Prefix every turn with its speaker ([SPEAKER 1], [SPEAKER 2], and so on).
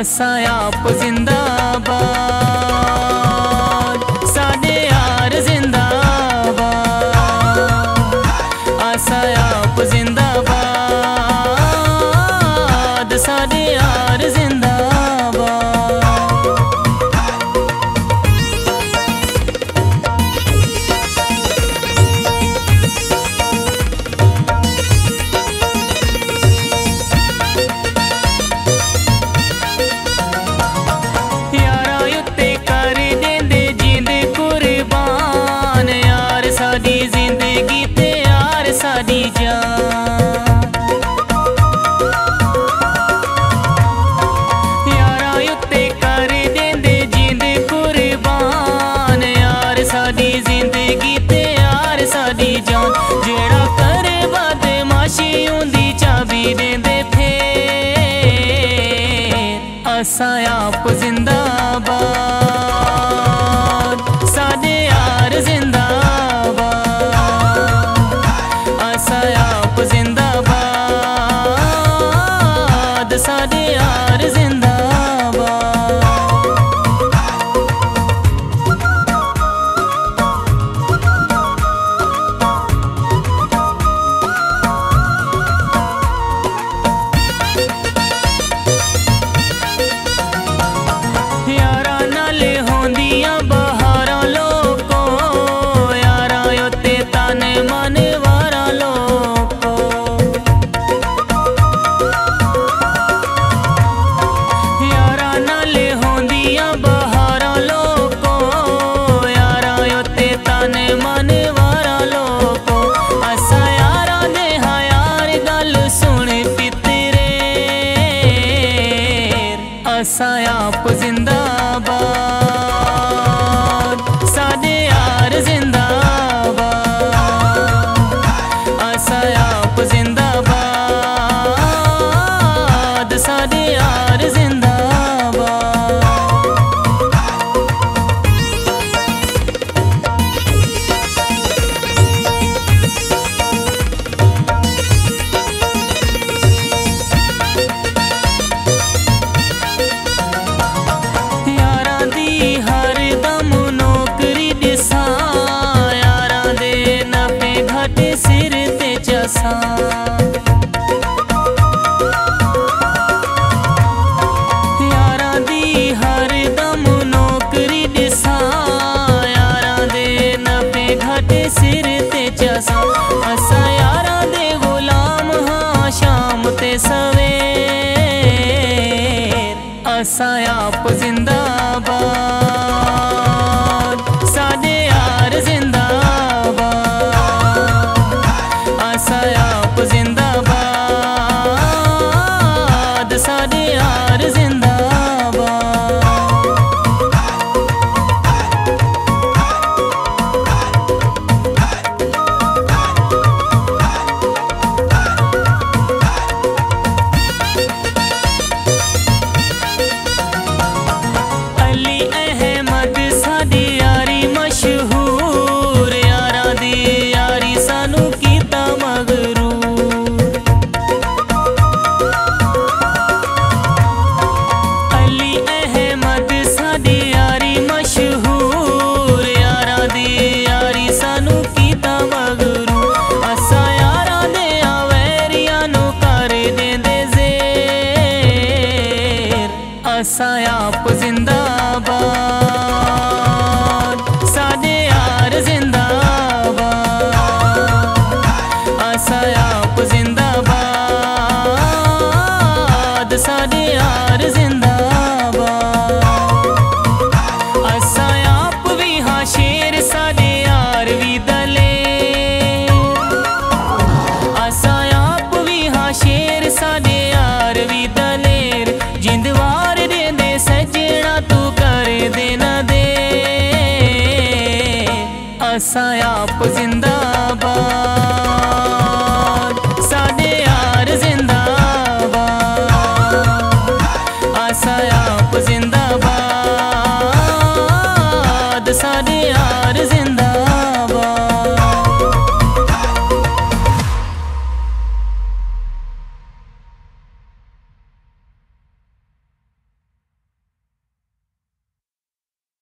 [SPEAKER 1] असा आप जिंदाबाद, साडे यार जिंदाबाद। असा आप जिंदाबाद, साडे यार जिंदाबाद। असा आप जिंदाबाद, साडे यार जिंदाबाद। असा आप जिंदाबाद, साडे यार जिंदाबाद। असा आप जिंदाबाद, साडे यार जिंदाबाद। असा आप जिंदाबाद, साडे यार जिंदाबाद। यारां दी हरदम नौकरी दिसा, यारां दे नफे घाटे सिर ते चसा। असा यारां दे गुलाम हाँ शाम ते सवेर। असा आप जिंदाबाद, साडे यार जिंदाबाद। असा आप जिंदाबाद, साडे यार जिंदाबाद। अली अहमद साडी यारी मशहूर, यारां दी यारी सानू कीता मगरूर। अली अहमद साडी यारी मशहूर, यारां दी यारी सानू कीता मगरूर। असा यारां दे वैरियां नू कर देंदे ज़ेर। असा आप जिंदाबाद, साडे यार जिंदाबाद। असा आप जिंदाबाद, साडे यार जिंदाबाद। असा आप भी हाँ शेर, साडे यार भी दलेर। असा आप भी हाँ शेर, साडे यार भी दलेर। जिंदवार देंदे सजना तू कर देना दे। असा आप जिंदा